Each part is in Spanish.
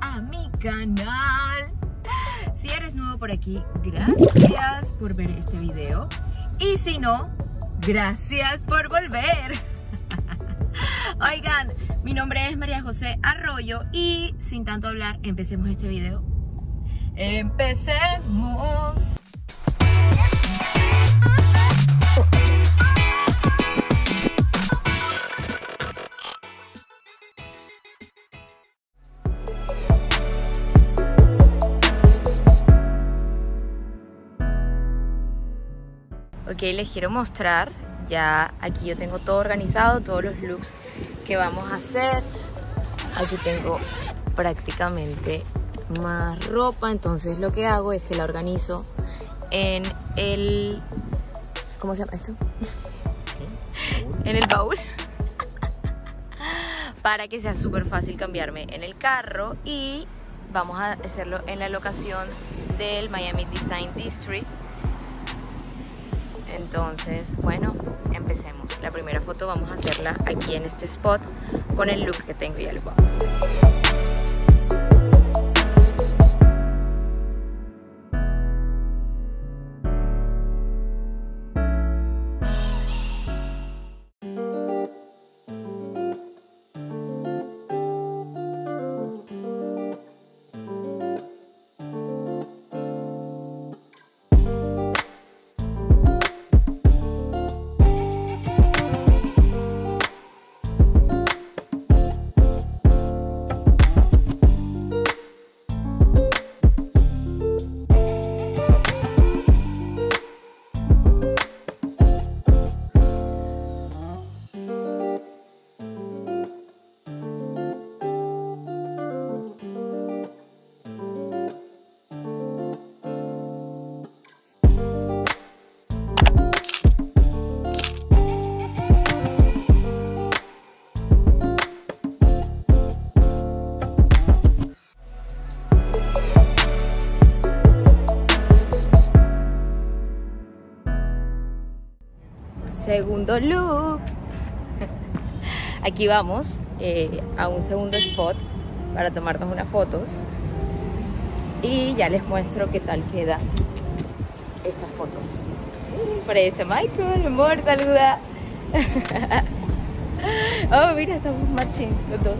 a mi canal. Si eres nuevo por aquí, gracias por ver este video. Y si no, gracias por volver. Oigan, mi nombre es María José Arroyo y sin tanto hablar, empecemos este video. ¡Empecemos! Ok, les quiero mostrar, ya aquí yo tengo todo organizado, todos los looks que vamos a hacer. Aquí tengo prácticamente más ropa, entonces lo que hago es que la organizo en el... ¿cómo se llama esto? En el baúl. Para que sea súper fácil cambiarme en el carro, y vamos a hacerlo en la locación del Miami Design District. Entonces, bueno, empecemos. La primera foto vamos a hacerla aquí en este spot con el look que tengo y el baúl. Segundo look. Aquí vamos a un segundo spot para tomarnos unas fotos y ya les muestro qué tal quedan estas fotos. Por ahí está Michael, amor, saluda. Oh, mira, estamos matching los dos.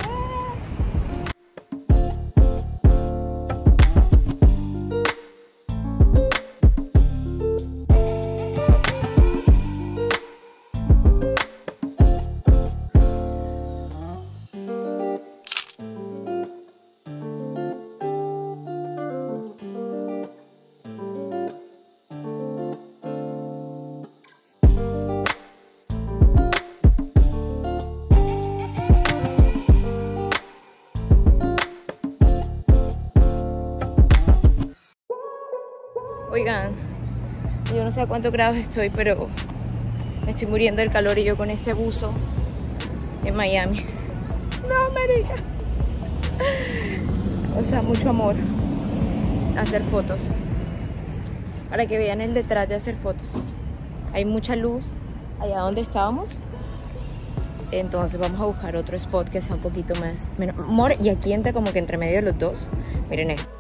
Oigan, yo no sé a cuántos grados estoy, pero me estoy muriendo del calor y yo con este buzo en Miami. No, marica. O sea, mucho amor a hacer fotos. Para que vean el detrás de hacer fotos. Hay mucha luz allá donde estábamos. Entonces vamos a buscar otro spot que sea un poquito más... amor, y aquí entra como que entre medio de los dos. Miren esto.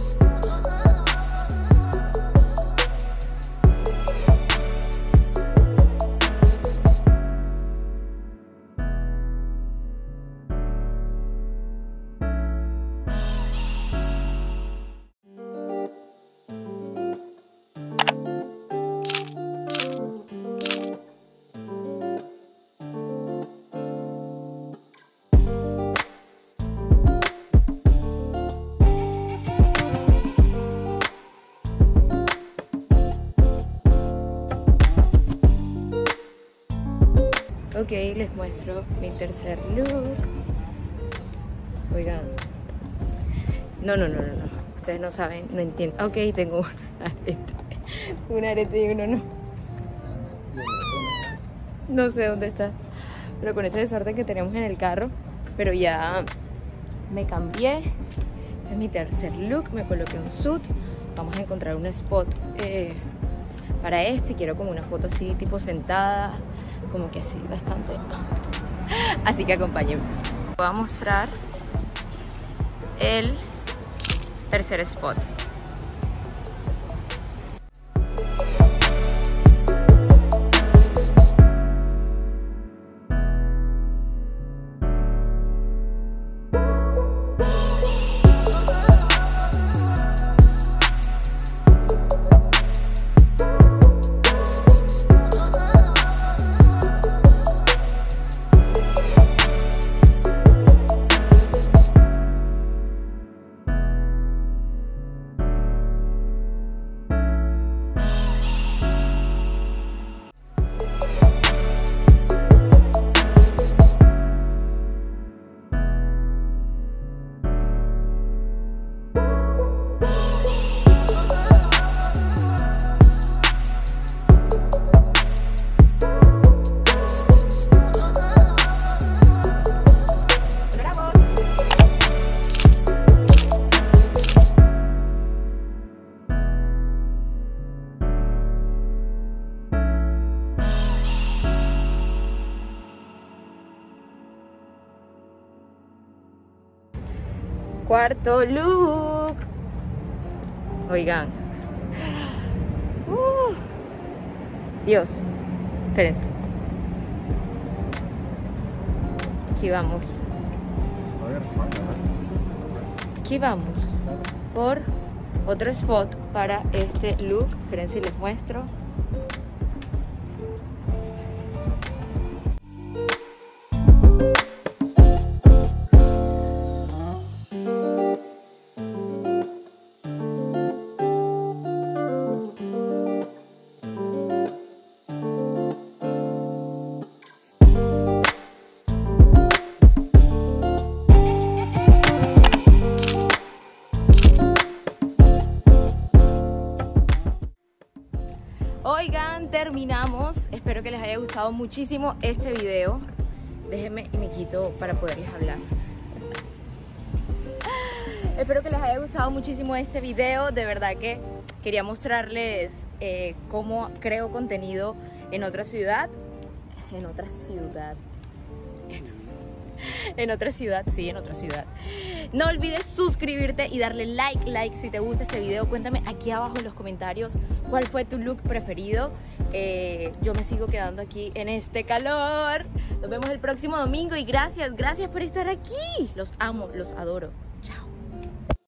Ok, les muestro mi tercer look. Oigan. No. Ustedes no saben, no entienden. Ok, tengo un arete. Un arete y uno no. No sé dónde está. Pero con ese desorden que tenemos en el carro. Pero ya me cambié. Este es mi tercer look. Me coloqué un suit. Vamos a encontrar un spot para este. Quiero como una foto así, tipo sentada. Como que así, bastante. Así que acompáñenme. Voy a mostrar el tercer spot. Cuarto look. Oigan. Dios. Espérense. Aquí vamos. Aquí vamos por otro spot para este look. Espérense y les muestro. Oigan, terminamos. Espero que les haya gustado muchísimo este video. Déjenme y me quito para poderles hablar. Espero que les haya gustado muchísimo este video. De verdad que quería mostrarles cómo creo contenido en otra ciudad. En otra ciudad. En otra ciudad, sí, en otra ciudad. No olvides suscribirte y darle like si te gusta este video. Cuéntame aquí abajo en los comentarios cuál fue tu look preferido. Yo me sigo quedando aquí en este calor. Nos vemos el próximo domingo y gracias por estar aquí. Los amo, los adoro.